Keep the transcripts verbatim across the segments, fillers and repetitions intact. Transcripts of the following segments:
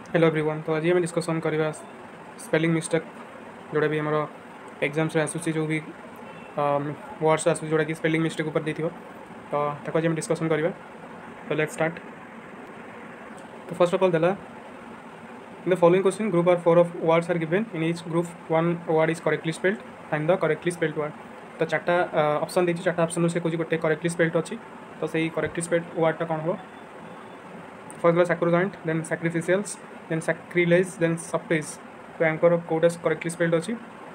Hello everyone. तो आज आम डिस्कसन करवा स्पेलिंग मिस्टेक जोड़ा भी आम एग्जाम्स आसूसी जो भी वर्ड्स आसूँ जोड़ा कि स्पेलिंग मिस्टेक ऊपर देती तो ताको आज आम डिस्कसन करवा। तो लेट्स स्टार्ट। तो फर्स्ट ऑफ ऑल देला in the following question group are four of words are given in each group one word is correctly spelled find the correctly spelled word. तो चार्टा ऑप्शन देती चार्टा option से कौन गोटे correctly spelled अच्छी तो सही करेक्टली स्पेल्ड वर्डटा कौन हो। फर्स्ट देला sacrosanct then sacrificials then sacrilege then सप्टेज। तो एंकर कोटा करेक्टली स्पेल्ड अच्छी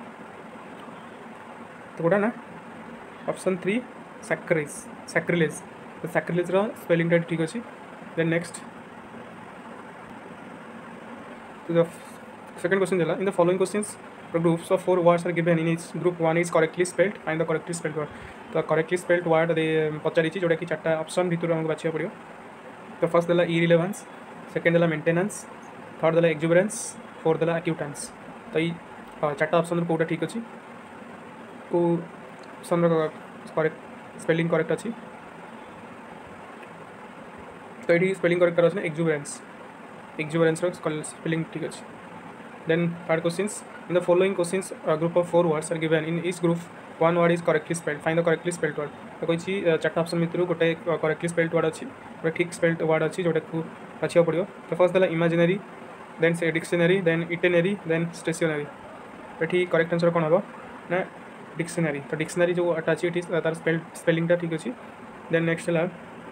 तो गोटा ना ऑप्शन थ्री सैक्रिज सैक्रिलेज। तो सैक्रिलेज स्पेलिंग ठीक अच्छी। Then next to the second question dela in the following questions the groups of four words are given in each group one is correctly spelled find the correctly spelled word। तो correctly spelled word दे पचारि जोटा कि चार्टा option भितर आमको बाछिया पड़ो। तो first देला इरिलेवेंस सेकेंड देला मेंटेनेंस थर्ड देला एक्जुबरेंस फोर्थ देला एक्यूटेंस। तो ये चार्टा ऑप्शन कोटा ठीक अच्छी को ऑप्शन करेक्ट स्पेलिंग करेक्ट अच्छी। तो ये स्पेलिंग करेक्ट कर एक्जुबरेंस एक्जुबरेंस स्पेलिंग ठीक अच्छे। Then third questions in the following questions group of four words are given in each group one word is correctly spelled find the correctly spelled word. तो कही चार्टा option भितर गोटे करेक्टली स्पेल्ड वर्ड अच्छी गोटे ठीक spelled word अच्छी जोटा को बाछा पड़ो। तो फर्स्ट देला इमेजिनरी देन से dictionary then itinerary then stationery. ये करेक्ट आंसर कौन हम ना डिक्शनरी। तो डिक्शनरी जो अच्छी तार स्पेल स्पेलिंगटा ठीक अच्छी। देन नेक्स्ट है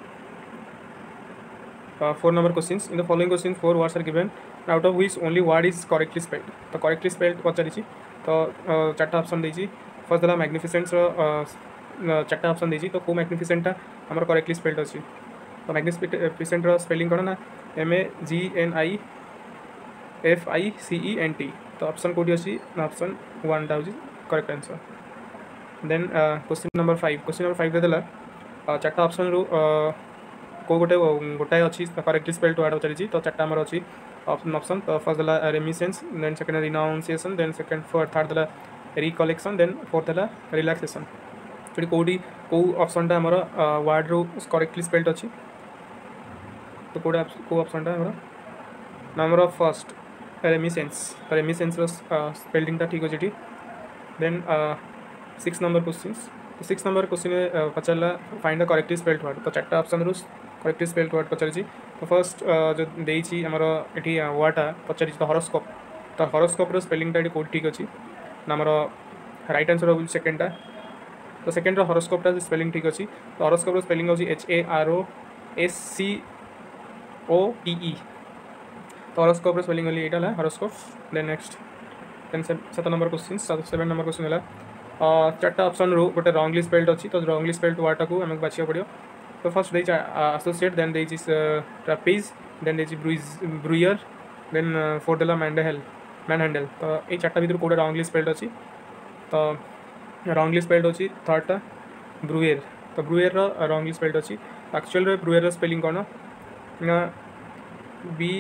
Uh, four number questions in the following questions four words are given out of which only word is correctly spelled। तो correctly spelled पचारि तो चार्टा ऑप्शन देछि। फर्स्ट देला मैग्निफिसेंट चार्टा ऑप्शन देछि तो को मैग्निफिसेंटा हमर करेक्टली स्पेल्ड अछि। तो मैग्निफिसेंट स्पेलिंग कौन ना M A G N I F I C E N T. तो ऑप्शन कोटी अच्छी ऑप्शन वन टा हूँ correct answer. Then question number five question number five देला चार्टा ऑप्शन रु को गोटे गोटाए अच्छी करेक्टली स्पेल्ड वर्ड पचारि तो चार्टा आमर अच्छी ऑप्शन। तो फर्स्ट देला reminiscence then second renunciation then second third देला रिकलेक्शन देन फोर्थ देला रिलैक्सेशन। तो कौटी कौ ऑप्शनटा आमर वर्ड रु करेक्टली स्पेल्ड अच्छी तो कौटा कौ ऑप्शनटा आमर number of first reminiscence reminiscence स्पेलिंगटा ठीक अच्छे। Then six number question six number question पचारा find the correctly spelled word. तो चार्टा ऑप्शन रु करेक्टली स्पेल्ड वर्ड पचारि। तो फर्स्ट जो देछि आमर एठी वर्डटा पचारि तो हॉरोस्कोप। तो हॉरोस्कोप रो स्पेलिंगटा एठी कोड ठीक अच्छी आमर राइट आंसर हो सेकेंडटा। तो सेकेंड रो हॉरोस्कोपटा स्पेलिंग ठीक अच्छी। तो हॉरोस्कोप रो स्पेलिंग हो H A R O S C O P E. तो हॉरोस्कोप रो स्पेलिंग होली एटा हॉरोस्कोप। देन नेक्स्ट देन सात number question seven number question है चार्टा ऑप्शन रू गोटे रॉन्गली स्पेल्ड अच्छी तो रॉन्गली स्पेल्ड वर्डटा को आमको बाछिया पड़ो। तो फर्स्ट देछि एसोसिएट देन देछि ट्रापेज देन देछि ब्रुयर देन फोर्थ देला मैंडेल मैन हैंडल। तो ये चार्टा भितर कोटा रॉन्गली स्पेल्ड अच्छी तो रॉन्गली स्पेल्ड अच्छी थर्डटा ब्रुएर। तो ब्रुएर रॉन्गली स्पेल्ड अच्छी एक्चुअल ब्रुएर स्पेलिंग कौन ना B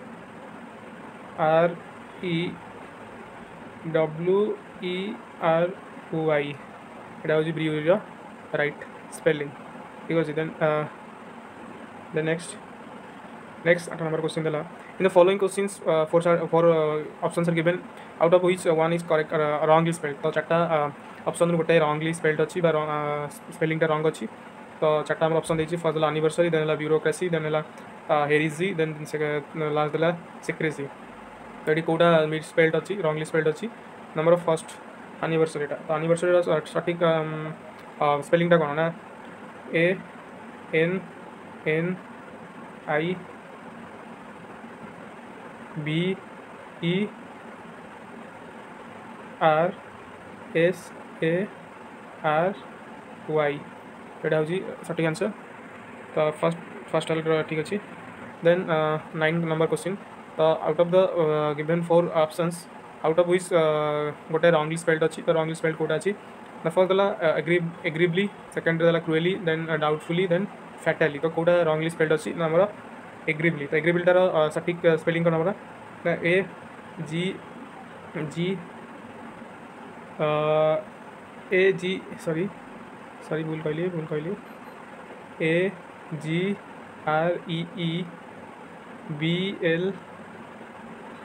R E W E R Y एटा हूँ ब्रुएर राइट स्पेलिंग ठीक अच्छे। देन देन नेक्स्ट नेक्स्ट आठ नंबर क्वेश्चन देला in the following questions four four options are given out of which one is correct wrongly spelled. तो चार्टा option गोटे wrongly spelled अच्छी स्पेलिंगटा रॉन्ग अच्छी। तो चार्टा आम ऑप्शन देछि फर्स्ट देला एनिवर्सरी देन ब्यूरोक्रेसी देन हेरिजी देन लास्ट देला सिक्रेसी। तो ये कोटा मिड स्पेल्ड अच्छी रॉन्गली स्पेल्ड अच्छी नंबर ऑफ फर्स्ट एनिवर्सरीटा। तो एनिवर्सरी सठिक स्पेलिंगटा कौन ना A N N I B E R S A R Y एटा हूँ सठिक आंसर। तो फर्स्ट फर्स्ट ठीक अच्छे। देन नाइन नंबर क्वेश्चन तो out of the given four options out of which गोटे रॉन्गली स्पेल्ड अच्छी तो रॉन्गली स्पेल्ड कोटा अच्छी। द फर्स्ट देला एग्रीबली सेकेंड देला cruelly then doubtfully then fatally. तो कोटा रॉन्गली स्पेल्ड अच्छी नंबर एग्रीबली। तो एग्रीबलीटार सठिक स्पेलिंग कौन हमारा ना ए जी जी ए जी सॉरी सॉरी भूल कहली भूल कहली A G R E E B L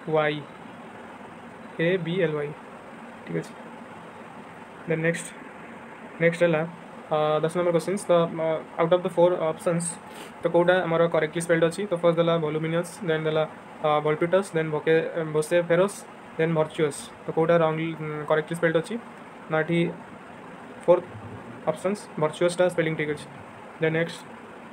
Y A B L Y ठीक अच्छे देन नेक्स्ट नेक्स्ट है दस नंबर क्वेश्चन तो out of the four options तो कौटा आमर करेक्टली स्पेल्ड अच्छी तो फर्स्ट देला वोलुमिनियस देन देला वोल्पिटस देन भोके वोसेफेरस देन भर्चुअस तो कौटा रॉन्ग करेक्टली स्पेल्ड अच्छी ना ये फोर्थ ऑप्शंस भर्चुअसटा स्पेलिंग ठीक अच्छे then next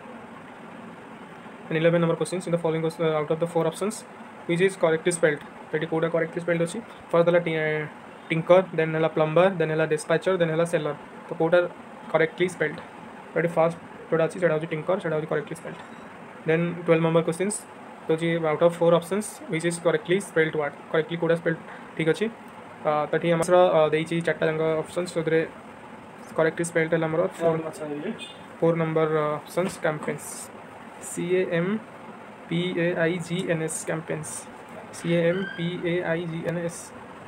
eleven number question in the following out of the four options which is correctly spelled तो ये कौटा करेक्टली स्पेल्ड अच्छी फर्स्ट देला टिंकर देन है प्लम्बर देन है डिस्पैचर देन है सेलर तो कौटा करेक्टली स्पेल्ड तो फास्ट जोड़ा अच्छी से टिंकर से correctly spelled then twelve number questions तो जी out of four options which is correctly spelled what correctly कौटा स्पेल्ड ठीक अच्छे तो ये आम देती चार्टा जाक ऑप्शंस तो करेक्टली स्पेल्ड है आमर four four number options campaigns C A M P A I G N S campaigns C A M P A I G N S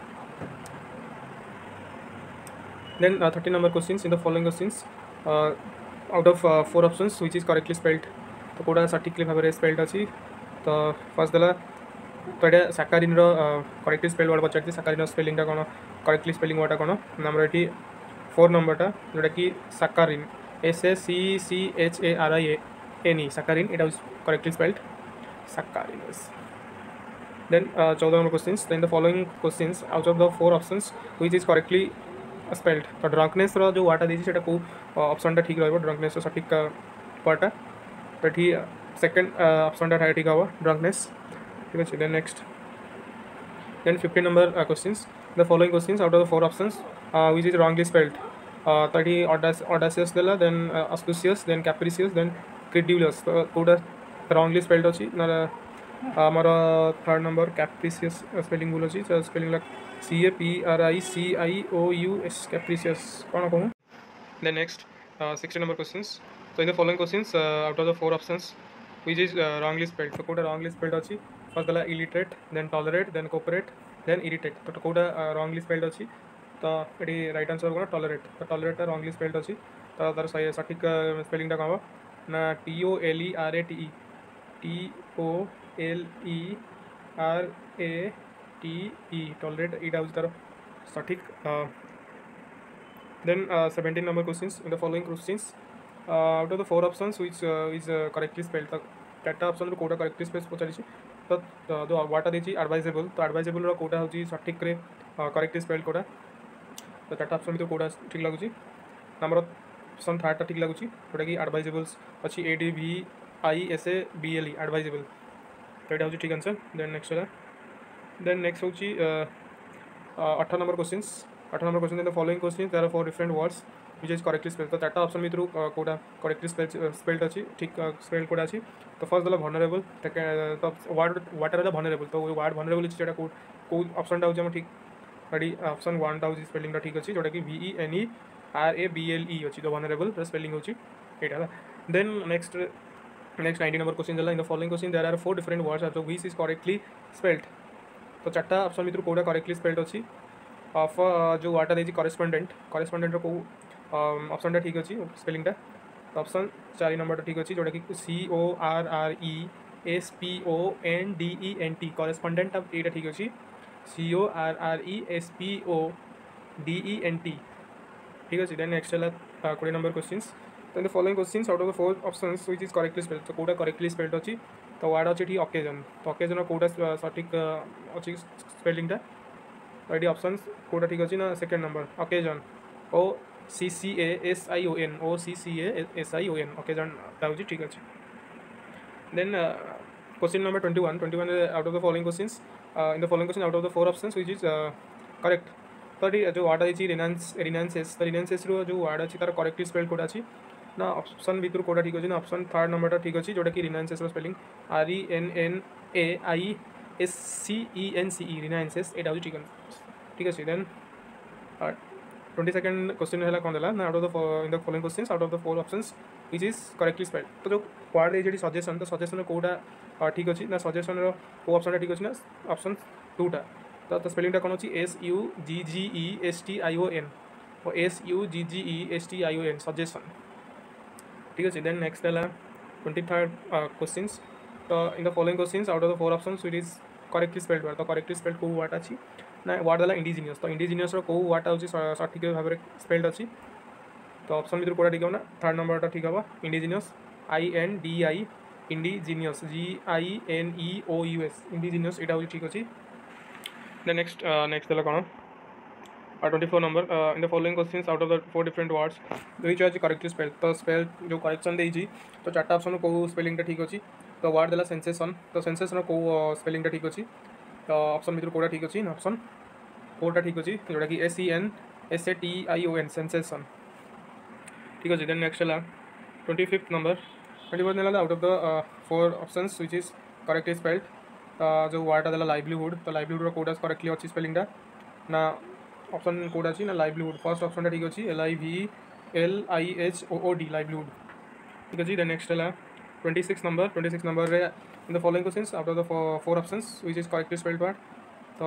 then uh, thirteen number questions in the following questions uh, out of uh, four options which is correctly spelled तो कौटा सठिकली भाव में spelled अच्छी तो first देला तो ये saccharin correctly spelled word पचार saccharin स्पेलिंगटा कौन करेक्टली स्पेलिंग वर्डटा कौन आमर ये फोर नंबरटा जोटा कि saccharin S A C C H A R I N E saccharin यहाँ करेक्टली स्पेल्ड साकारिन देन चौदह number questions in the following questions out of the four options which is correctly spelled तो drunkenness जो वार्डा देती कौ ऑप्शनटा ठीक रहा drunkenness सठिक वर्डटा तो ये सेकेंड ऑप्शनटा ठीक हम ड्रंकनेस ठीक अच्छे then next then fifteen number questions the following questions out of the four options which is wrongly spelled तो ये ऑडासियस देला then auspicious then capricious then credulous तो कौटा रॉन्गली स्पेल्ड अच्छी आमर थर्ड नंबर कैप्रिसियस स्पेलिंग भूल अच्छी spelling C A P R I C I O U S capricious कौन कहूँ then next sixteen number questions तो in the following questions out of the four options which is wrongly spelled तो कौटा wrongly spelled अच्छी first देला illiterate then tolerate then cooperate then irritate तो कौटा wrongly spelled अच्छी तो ये राइट आंसर कौन टॉलरेट तो टॉलरेटा रॉन्गली स्पेल्ड अच्छी तो तार सठिक स्पेलिंगटा कौन हम ना T O L E R A T E T O L E R A T E tolerate यहाँ हूँ तार सठिक then seventeen number questions in the following questions out of the four options which is correctly spelled तो चार्टा option रू कौटा correctly spelled पचारि तो जो वाटा देती एडवाइजेबल तो एडवाइजेबल कौटा हूँ सठिक करेक्टली स्पेल्ड कौटा तो चार्टा ऑप्शन भर कौटा ठीक लगुच आमर ऑप्शन थर्डटा ठीक लगुच जोटा कि एडवाइजेबल्स अच्छी A D V I S A B L E advisable तो यहाँ हूँ ठीक आंसर देन नेक्स्ट है देन नेक्स्ट हूँ अठारह नंबर क्वेश्चंस अठारह number question in the following question there are four different words which is correctly spelled तो चार्टा ऑप्शन भर कौटा करेक्टली स्पेल्ड अच्छी ठीक स्पेल्ड कौटा अच्छी तो फर्स्ट देला भनरेबल तो वार्ड वाटर भनरेबल तो वार्ड भनरेबल अच्छी कौ कौ ऑप्शनटा हूँ ठीक रेडी ऑप्शन वनटा हूँ स्पेलिंगटा ठीक अच्छी जोटा कि V E N E R A B L E अच्छी तो भनरेबल स्पेलिंग होची एटा then next next nineteen number question in the following question there are four different words तो व्हिच इज करेक्टली स्पेल्ड तो चार्टा ऑप्शन भर कौटा correctly spelled अच्छी ऑफ जो वार्डटा देती करेस्पोंडेंट करेस्पोंडेंट कौ ऑप्शनटा ठीक अच्छी स्पेलिंगटा तो ऑप्शन चार नंबरटा ठीक अच्छी जोटा कि C O R R E S P O N D E N T correspondent यहाँ ठीक अच्छी C O R R E S P O D E N T ठीक अच्छे देन नेक्स्ट है कोड़े नंबर क्वेश्चंस तो in the following questions out of the four options which is correctly spelled तो कौटा करेक्टली स्पेल्ड अच्छी तो ward अच्छी ठीक ऑकेजन तो ऑकेजन कौटा सठिक अच्छी स्पेलिंगटा तो ये ऑप्शन कौटा ठीक अच्छी ना second number occasion O C C A S I O N O C C A S I O N occasion हूँ ठीक अच्छे then question number twenty one twenty one out of the following questions in the following question out of the four options which is correct तो ये जो ward अच्छी रिनांस रिनांसेस तो रिनांसेस जो ward अच्छी तार करेक्टली स्पेल्ड कौटा अच्छी ना ऑप्शन भर कौटा ठीक अच्छे ना ऑप्शन थर्ड नंबरटा ठीक अच्छी जोटा कि renaissance spelling R E N N A I S C E N C E renaissance यहाँ हूँ ठीक ठीक अच्छे देन ट्वेंटी सेकेंड क्वेश्चन है कौन देला ना out of the in the following questions out of the four options which is correctly spelled तो जो वार्ड देती सजेशन तो सजेशन कौटा ठीक अच्छी ना सजेशन को ऑप्शनटा ठीक अच्छे ना ऑप्शन टूटा तो तो स्पेलिंगटा कौन अच्छी S U G G E S T I O N और S U G G E S T I O N suggestion ठीक अच्छे देन नेक्स्ट है ट्वेंटी थर्ड क्वेश्चंस तो in the following questions out of the four options which is correctly spelled word तो correctly spelled को word अच्छी ना word देला indigenous तो इंडिजिनियस को वर्डटा होची सठिक भाव में स्पेल्ड अच्छी तो ऑप्शन भर कौटा ठीक हम ना थर्ड नंबरटा ठीक हम indigenous I N D I indigenous G I N E O U S indigenous यहाँ हूँ ठीक अच्छे देन नेक्स्ट नेक्स्ट देला कौन twenty four number in the following questions out of the four different words which is correctly spell तो spell जो correction देती तो चार्टा ऑप्शन को स्पेलिंगटा ठीक अच्छे तो वर्ड देला सेंसेशन तो सेंसेशन को स्पेलिंगटा ठीक अच्छे तो ऑप्शन भर कौटा ठीक अच्छे ऑप्शन फोरटा ठीक अच्छे जोटा कि S E N S A T I O N sensation ठीक अच्छे देन नेक्स्ट है twenty fifth number twenty fourth ना out of the four options which is correctly spelled जो वर्डटा देला लाइवलीहुड तो लाइवलीहुड कौटा करेक्टली अच्छी स्पेलिंगटा ना ऑप्शन कोड अच्छी ना लाइवलीहुड फर्स्ट ऑप्शन ठीक अच्छे L I V L I H O O D livelihood ठीक अच्छे देन नेक्स्ट है twenty six number twenty six number in the following questions out of the four options which is correctly spelled word तो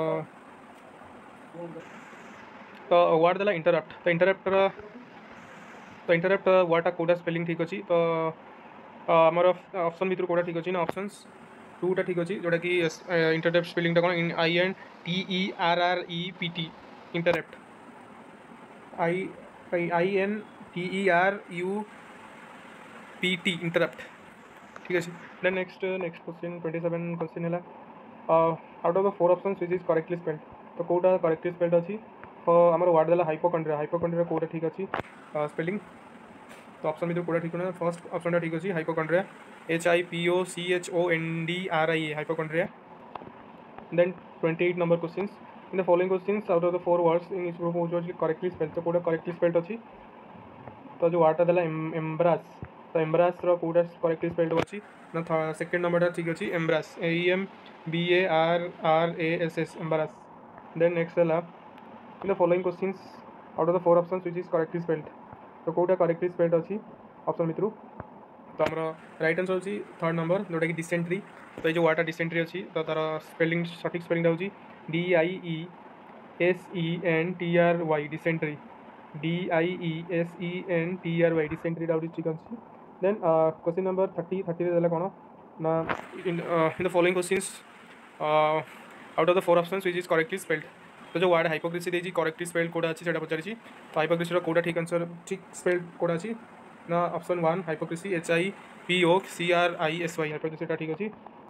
तो word देला interrupt तो interrupt तो interrupt वर्डटा कोडा spelling ठीक अच्छे तो आमर ऑप्शन भर कौटा ठीक अच्छे ना ऑप्शंस टूटा ठीक अच्छे जोटा कि इंटरप्ट स्पेलिंगटा कौन I N T E R R E P T interrupt I I N T E R U P T interrupt ठीक अच्छे then next next question twenty seven question है out of the four options which is correctly spelled तो कौटा correctly spelled अच्छी तो आम word देला हाइपोकंड्रिया हाइपोकंड्रिया कौटा ठीक अच्छे स्पेलिंग तो ऑप्शन भर कौटा ठीक ना फर्स्ट ऑप्शन ठीक अच्छे hypochondria H I P O C H O N D R I A hypochondria then twenty eight number question in the following questions out of the four words in each जो correctly spelled तो कौटा correctly spelled अच्छी तो जो वर्डटा देला एम्ब्रास तो एम्ब्रास कौटा correctly spelled अच्छी ना सेकेंड नंबरटा ठीक अच्छे embarrass A M B A R R A S S embarrass then next है in the following questions out of the four options which is correctly spelled तो कौटा करेक्टली स्पेल्ड अच्छी option भर तो आम राइट आंसर होची third number जोटा कि डिसेंट्री तो ये वर्डटा डिसेंट्री अच्छी तो तार स्पेलिंग सठिक स्पेलिंगटा होची D I E S E N T R Y dysentery D I E S E N T R Y dysentery doubt ठीक अच्छी then question number thirty thirty देला कौन ना in the following questions out of the four options which is correctly spelled तो जो word hypocrisy देती correctly spelled कौटा अच्छी से पचारि तो हाइपोक्रेसी कौटा ठीक आंसर ठीक स्पेल्ड कौटा अच्छी ना option one hypocrisy H I P O C R I S Y hypocrisy ठीक अच्छे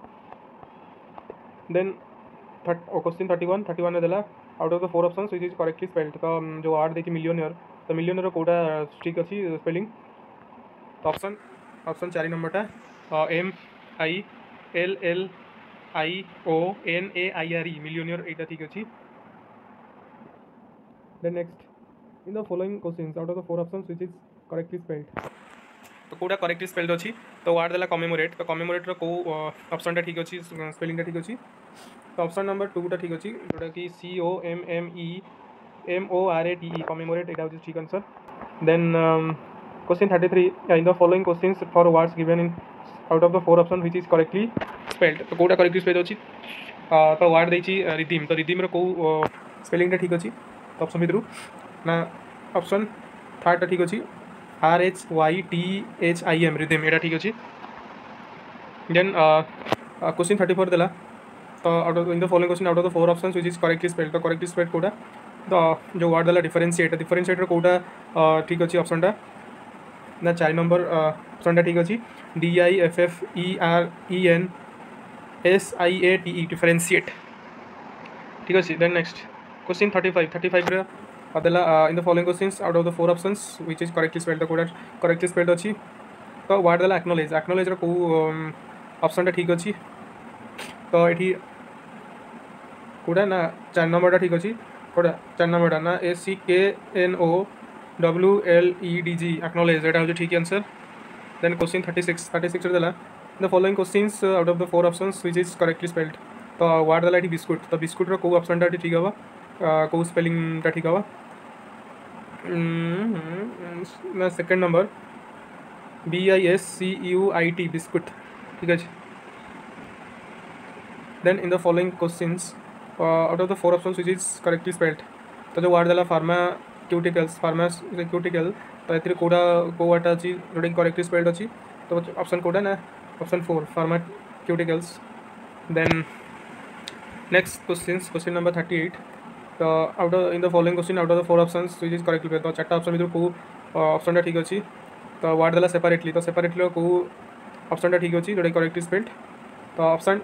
then third question thirty one thirty one देला out of the four options which is correctly spelled तो जो word देखिए millionaire तो millionaire कौटा ठीक अच्छी spelling तो ऑप्शन ऑप्शन चार नंबरटा M I L L I O N A I R E millionaire यहाँ ठीक अच्छे then next in the following questions out of the four options which is correctly spelled तो कौटा करेक्टली स्पेल्ड अच्छी तो word देला कमेमोरेट तो commemorate को ऑप्शनटा ठीक अच्छे स्पेलिंगटा ठीक अच्छे तो ऑप्शन नंबर टूटा ठीक अच्छे जोटा कि C O M M E M O R A T E commemorate यहाँ हूँ ठीक answer then question thirty three in the following questions four words given in out of the four option which is correctly spelled तो कौटा correctly spelled अच्छी तो word देती रिदीम तो रिदीम को स्पेलिंगटा ठीक अच्छे तो ऑप्शन भर ना ऑप्शन थर्डटा ठीक अच्छे R H Y T H I M rhythm यहाँ ठीक अच्छे देन क्वेश्चन थर्टी फोर देला तो out of in the following question out of the four options which is correctly spelled तो करेक्टली स्पेल्ड कौटा तो जो वर्ड देला डिफरेंशिएट डिफरेंशिएटर कौटा ठीक अच्छे ऑप्शनटा ना चार नंबर ऑप्शनटा ठीक अच्छे D I F F E R E N S I A T E differentiate ठीक अच्छे then next question thirty five thirty five देला in the following questions out of the four options which is correctly spelled तो कौटा correctly spelled अच्छी तो word देला acknowledge acknowledge को ऑप्शनटा ठीक अच्छे तो ये कौटा ना चार नंबरटा ठीक अच्छे कौटा चार नंबरटा ना A C K N O W L E D G acknowledge यहाँ हूँ ठीक answer then question thirty six thirty six देला the following questions out of the four options which is correctly spelled तो वर्ड देला ये biscuit तो biscuit रो ऑप्शनटा ठीक हम कौ स्पेलिंगटा ठीक हम ना second number B I S C U I T biscuit ठीक है then in the following questions out of the four options which is correctly spelled तो जो वर्ड देला फार्माक्यूटिकल्स फार्माक्यूटिकल तो ये कौटा कौटा अच्छी जोटा कि करेक्टली स्पेल्ड अच्छी तो ऑप्शन कौटा ना option four pharmaceuticals then Next questions, question number thirty-eight. The out of in the following question, out of the four options, which is correctly placed. तो चार्टा ऑप्शन भितर को ऑप्शन टा ठीक अछि. तो वार्ड देला सेपरेटली. तो सेपरेटली को ऑप्शन टा ठीक अछि जोटा करेक्टली स्पेल्ड. तो ऑप्शन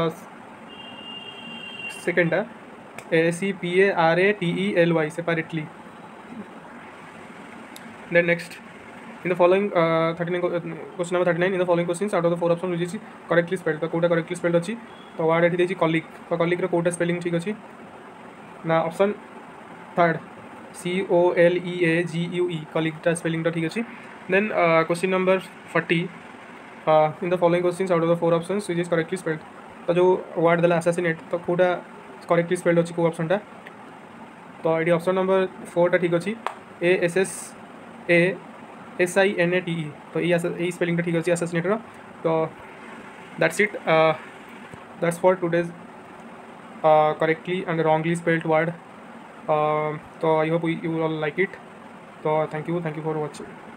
सेकंड टा A C P A R A T E L Y separately. Then next, in the following uh, thirty-nine question number thirty-nine, in the following questions out of the four options which is correctly spelled, तो Kota correctly spelled अछि. तो word एठी देछि colleague. तो colleague रो Kota spelling ठीक अछि ना. Option third C O L E A G U E colleague टा spelling टा ठीक अछि. Then uh, question number forty, uh, in the following questions out of the four options which is correctly spelled. तो जो word देला assassinate तो Kota correctly spelled अछि को ऑप्शन टा. तो एठी ऑप्शन नंबर फोर टा ठीक अछि. A S S A S I N A T E. तो ये स्पेलिंग ठीक अच्छी असैसिनेटर. तो that's it. That's for today's correctly and wrongly spelled word. तो I hope you all like it. तो thank you thank you for watching.